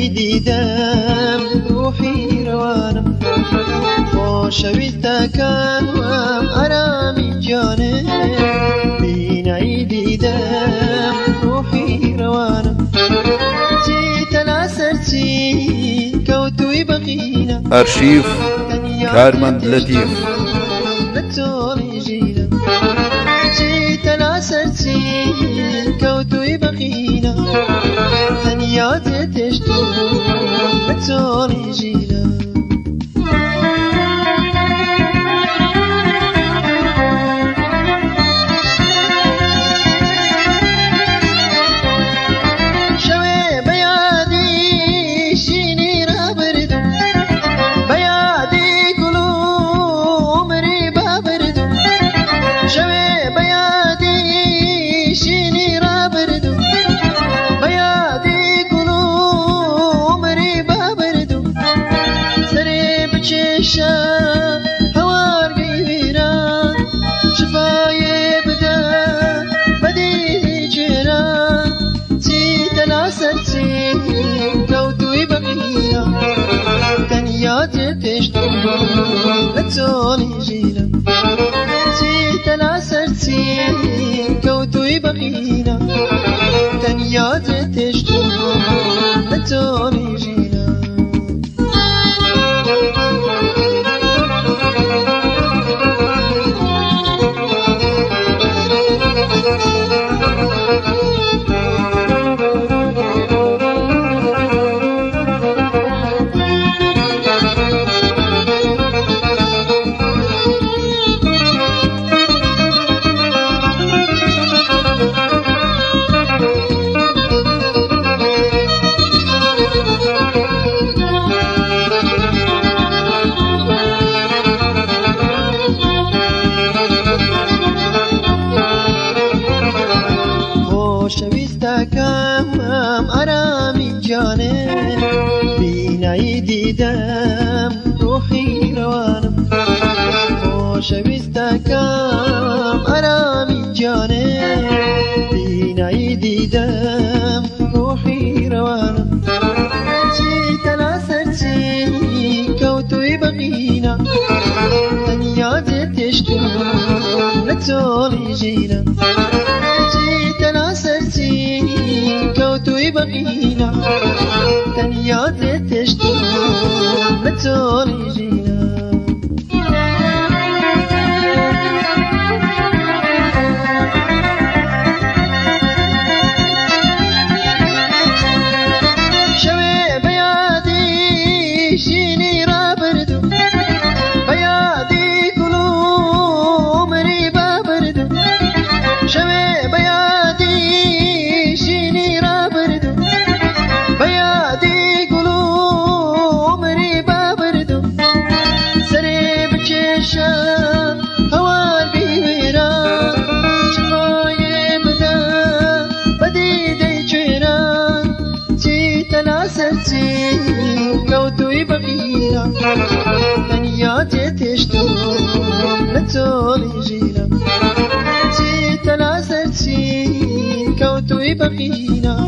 دیدم روحی روانم خوشویسته کردم آرامی جانم بینایی دیدم روحی روانم چی تلا سرچی کوتوی بقینا أرشيف كارمند لطيف بتولي جينا چی تلا سرچی کوتوی بقینا ثانيات تشتو بتولي جينا هوار قيبينا شفاي بدا بدي جيران تي تناسرتي كوتوي بقينا تنيات تشتو لتولي جينا تي تناسرتي كوتوي بقينا تنيات تشتو لتولي جينا خوشویستکم آرامی جانم بینایی دیدم روحی روانم خوشویستکم آرامی جانم بینایی دیدم روحی روانم چی تلا سرچی کوتوی بقینا ثانيات تشتو لتولي جينا كوتوي بقينا ثانيات تشتو لتولي جينا شوي بيادي شيني رابردو بيادي كلو عمري بابردو شوي بيادي شيني رابردو بيادي كلو عمري بابردو سري بتشيشا هوار بيويران شفاي بدا بدي دي جيران تي تناسرتي كوتوي بقينا ثانيات تشتو لتولي جينا تي تناسرتي كوتوي بقينا